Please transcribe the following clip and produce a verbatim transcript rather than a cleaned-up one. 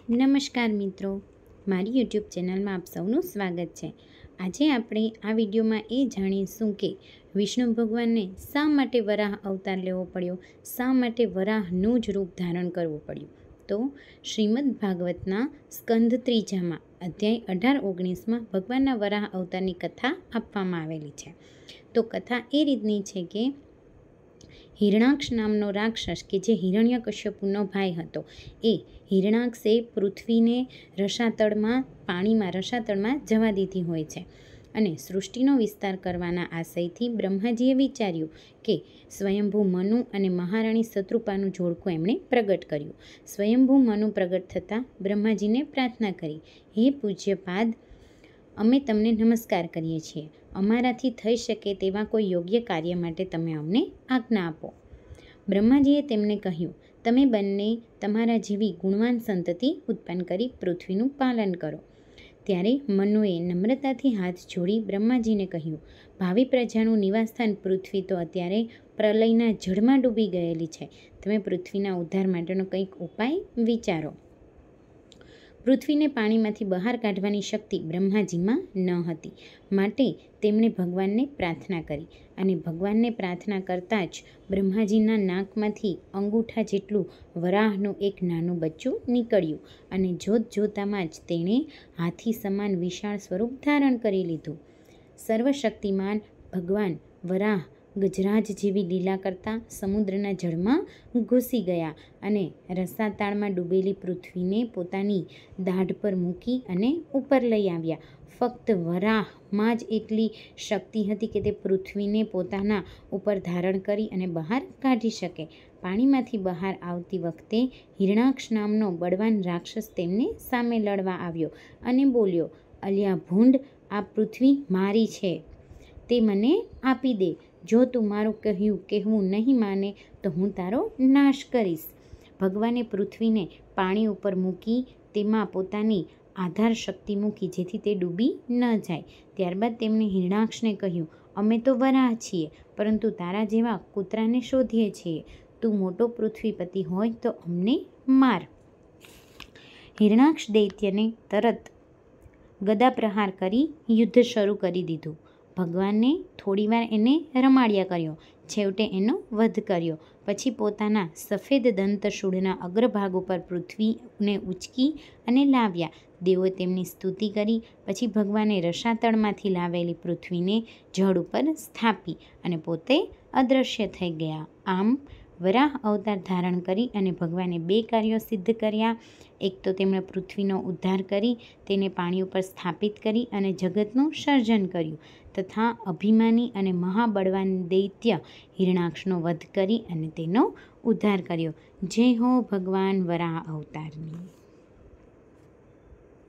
નમસ્કાર મિત્રો, મારી યુટ્યુબ ચેનલમાં આપ સૌનું સ્વાગત છે। આજે આપણે આ વિડીયોમાં એ જાણીશું કે વિષ્ણુ ભગવાનને શા માટે વરાહ અવતાર લેવો પડ્યો, શા માટે વરાહનું જ રૂપ ધારણ કરવું પડ્યું। તો શ્રીમદ ભાગવતના સ્કંધ ત્રીજામાં અધ્યાય અઢાર ઓગણીસમાં ભગવાનના વરાહ અવતારની કથા આપવામાં આવેલી છે। તો કથા એ રીતની છે કે હિરણાક્ષ નામનો રાક્ષસ કે જે હિરણ્યકશ્યપુનો ભાઈ હતો, એ હિરણાક્ષે પૃથ્વીને રસાતળમાં પાણીમાં રસાતળમાં જવા દીધી હોય છે અને સૃષ્ટિનો વિસ્તાર કરવાના આશયથી બ્રહ્માજીએ વિચાર્યું કે સ્વયંભૂ મનુ અને મહારાણી શત્રુપાનું જોડકું એમણે પ્રગટ કર્યું। સ્વયંભૂ મનુ પ્રગટ થતાં બ્રહ્માજીને પ્રાર્થના કરી, હે પૂજ્યપાદ, અમે તમને નમસ્કાર કરીએ છીએ। અમારાથી થઈ શકે તેવા કોઈ યોગ્ય કાર્ય માટે તમે અમને આજ્ઞા આપો। બ્રહ્માજીએ તેમને કહ્યું, તમે બંને તમારા જેવી ગુણવાન સંતતિ ઉત્પન્ન કરી પૃથ્વીનું પાલન કરો। ત્યારે મનુએ નમ્રતાથી હાથ જોડી બ્રહ્માજીને કહ્યું, ભાવિ પ્રજાનું નિવાસસ્થાન પૃથ્વી તો અત્યારે પ્રલયના જળમાં ડૂબી ગયેલી છે। તમે પૃથ્વીના ઉદ્ધાર માટેનો કંઈક ઉપાય વિચારો। પૃથ્વીને પાણીમાંથી બહાર કાઢવાની શક્તિ બ્રહ્માજીમાં ન હતી, માટે તેમણે ભગવાનને પ્રાર્થના કરી અને ભગવાનને પ્રાર્થના કરતાં જ બ્રહ્માજીના નાકમાંથી અંગૂઠા જેટલું વરાહનું એક નાનું બચ્ચું નીકળ્યું અને જોત જોતામાં જ તેણે હાથી સમાન વિશાળ સ્વરૂપ ધારણ કરી લીધું। સર્વશક્તિમાન ભગવાન વરાહ ગજરાજ જેવી લીલા કરતા સમુદ્રના જળમાં ઘૂસી ગયા અને રસાતાળમાં ડૂબેલી પૃથ્વીને પોતાની દાઢ પર મૂકી અને ઉપર લઈ આવ્યા। ફક્ત વરાહમાં જ એટલી શક્તિ હતી કે તે પૃથ્વીને પોતાના ઉપર ધારણ કરી અને બહાર કાઢી શકે। પાણીમાંથી બહાર આવતી વખતે હિરણાક્ષ નામનો બળવાન રાક્ષસ તેમને સામે લડવા આવ્યો અને બોલ્યો, અલ્યા ભૂંડ, આ પૃથ્વી મારી છે, તે મને આપી દે। જો તું મારું કહ્યું કહેવું નહીં માને તો હું તારો નાશ કરીશ। ભગવાને પૃથ્વીને પાણી ઉપર મૂકી તેમાં પોતાની આધાર શક્તિ મૂકી જેથી તે ડૂબી ન જાય। ત્યારબાદ તેમણે હિરણાક્ષને કહ્યું, અમે તો વરાહ છીએ, પરંતુ તારા જેવા કૂતરાને શોધીએ છીએ। તું મોટો પૃથ્વીપતિ હોય તો અમને માર। હિરણાક્ષ દૈત્યને તરત ગદા પ્રહાર કરી યુદ્ધ શરૂ કરી દીધું। ભગવાને થોડીવાર એને રમાડ્યા કર્યો, છેવટે એનો વધ કર્યો। પછી પોતાના સફેદ દંતશૂળના અગ્રભાગ ઉપર પૃથ્વીને ઉંચકી અને લાવ્યા। દેવોએ તેમની સ્તુતિ કરી। પછી ભગવાને રસાતળમાંથી લાવેલી પૃથ્વીને જળ ઉપર સ્થાપી અને પોતે અદૃશ્ય થઈ ગયા। આમ વરાહ અવતાર ધારણ કરી અને ભગવાને બે કાર્યો સિદ્ધ કર્યા। એક તો તેમણે પૃથ્વીનો ઉદ્ધાર કરી તેને પાણી ઉપર સ્થાપિત કરી અને જગતનું સર્જન કર્યું તથા અભિમાની અને મહાબળવાન દૈત્ય હિરણાક્ષનો વધ કરી અને તેનો ઉદ્ધાર કર્યો। જય હો ભગવાન વરાહ અવતારની।